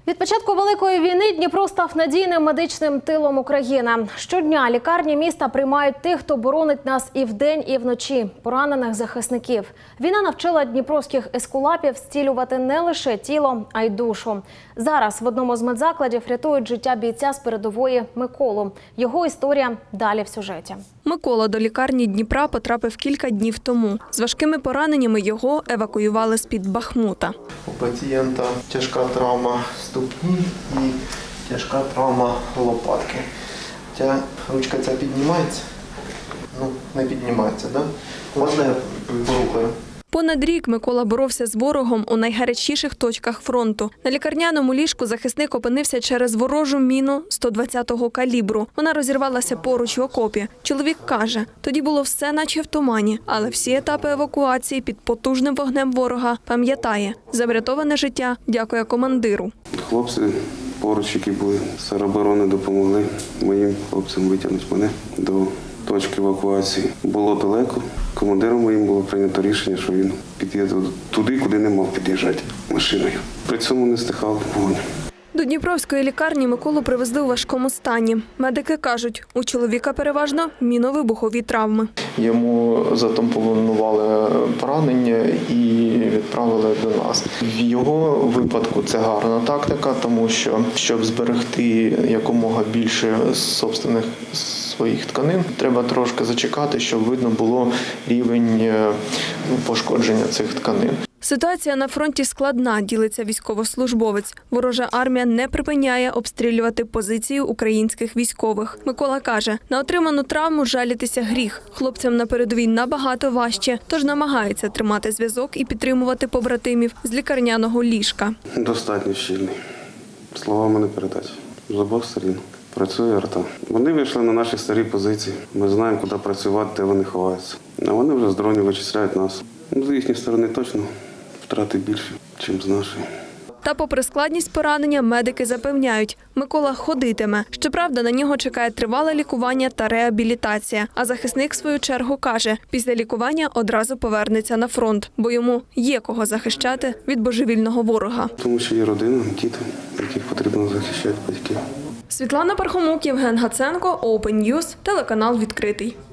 Від початку Великої війни Дніпро став надійним медичним тилом України. Щодня лікарні міста приймають тих, хто боронить нас і вдень, і вночі – поранених захисників. Війна навчила дніпровських ескулапів зцілювати не лише тіло, а й душу. Зараз в одному з медзакладів рятують життя бійця з передової Миколу. Його історія далі в сюжеті. Микола до лікарні Дніпра потрапив кілька днів тому. З важкими пораненнями його евакуювали з-під Бахмута. У пацієнта тяжка травма ступні і тяжка травма лопатки. Ручка ця піднімається? Не піднімається, так? Можна я порухаю? Понад рік Микола боровся з ворогом у найгарячіших точках фронту. На лікарняному ліжку захисник опинився через ворожу міну 120-го калібру. Вона розірвалася поруч в окопі. Чоловік каже, тоді було все наче в тумані, але всі етапи евакуації під потужним вогнем ворога пам'ятає. За врятоване життя дякує командиру. Хлопці поруч, які були з тероборони, допомогли моїм хлопцям витягнути мене до точки евакуації. Було далеко. Командиром моїм було прийнято рішення, що він під'їде туди, куди не мав під'їжджати машиною. При цьому не стихав вогонь. До Дніпровської лікарні Миколу привезли у важкому стані. Медики кажуть, у чоловіка переважно міновибухові травми. Йому затампонували поранення і відправили до нас. В його випадку це гарна тактика, тому що, щоб зберегти якомога більше собственних своїх тканин, треба трошки зачекати, щоб видно було рівень пошкодження цих тканин. Ситуація на фронті складна, ділиться військовослужбовець. Ворожа армія не припиняє обстрілювати позиції українських військових. Микола каже, на отриману травму жалітися гріх. Хлопцям на передовій набагато важче, тож намагається тримати зв'язок і підтримувати побратимів з лікарняного ліжка. Достатньо щільний. Словами не передати. З обох сторін. Працює арта. Вони вийшли на наші старі позиції. Ми знаємо, куди працювати, де вони ховаються. А вони вже з дронів вичисляють нас. З їхньої сторони точно втрати більші, ніж з нашої. Та попри складність поранення, медики запевняють, Микола ходитиме. Щоправда, на нього чекає тривале лікування та реабілітація. А захисник, в свою чергу, каже, після лікування одразу повернеться на фронт, бо йому є кого захищати від божевільного ворога. Тому що є родина, діти, яких потрібно захищати батьків. Світлана Пархомук, Євген Гаценко, Open News, телеканал «Відкритий».